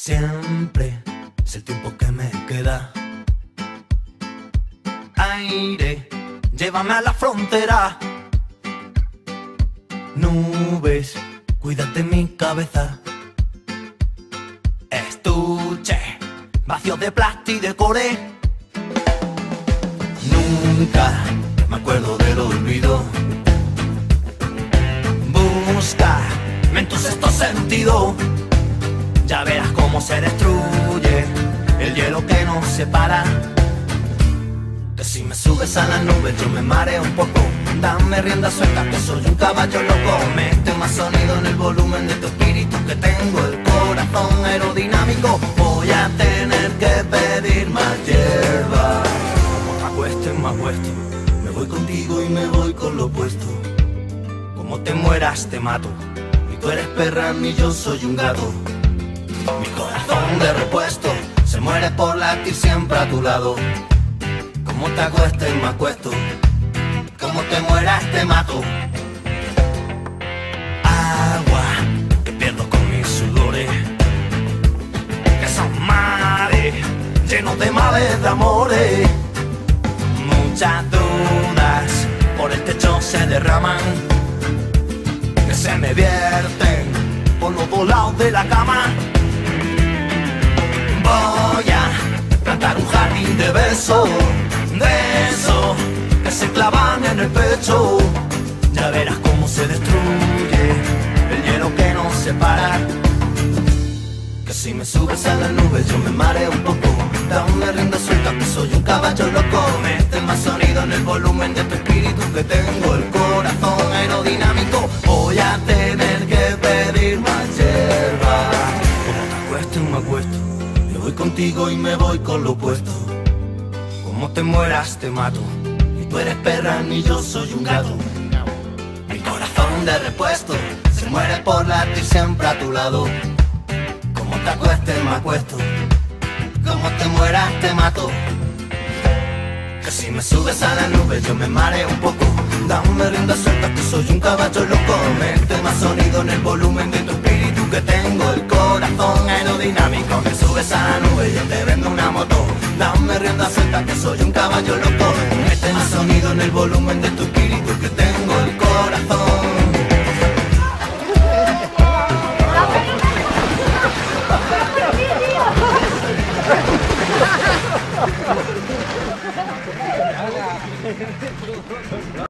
Siempre es el tiempo que me queda. Aire, llévame a la frontera. Nubes, cuídate mi cabeza. Estuche, vacío de plástico y de core. Nunca me acuerdo del olvido. Busca en tu sexto sentido. Ya verás cómo se destruye el hielo que nos separa. Que si me subes a las nubes yo me mareo un poco. Dame rienda suelta que soy un caballo loco. Mete más sonido en el volumen de tu espíritu, que tengo el corazón aerodinámico. Voy a tener que pedir más hierba. Como te acuestes me acuesto. Me voy contigo y me voy con lo opuesto. Como te mueras te mato. Ni tú eres perra ni yo soy un gato. Mi corazón de repuesto se muere por latir siempre a tu lado. Como te acuestes me acuesto. Como te mueras te mato. Agua que pierdo con mis sudores, que son mares llenos de males de amores. Muchas dudas por el techo se derraman, que se me vierten por los dos lados de la cama. Voy a plantar un jardín de besos, de esos que se clavan en el pecho. Ya verás cómo se destruye el hielo que nos separa. Que si me subes a las nubes yo me mareo un poco. Dame rienda suelta que soy un caballo loco. Mete más sonido en el volumen de tu espíritu, que tengo el corazón aerodinámico. Voy a tener que pedir más hierba. Como te acuestes me acuesto. Me voy contigo y me voy con lo opuesto. Como te mueras te mato. Ni tú eres perra ni yo soy un gato. Mi corazón de repuesto se muere por latir siempre a tu lado. Como te acuestes me acuesto. Como te mueras te mato. Que si me subes a la nube yo me mareo un poco. Dame rienda suelta que soy un caballo loco. Mete más sonido en el volumen de tu espíritu, que tengo el corazón aerodinámico. Me subes a la nube y yo te vendo una moto. Dame rienda suelta que soy un caballo loco. Mete más sonido en el volumen de tu espíritu, que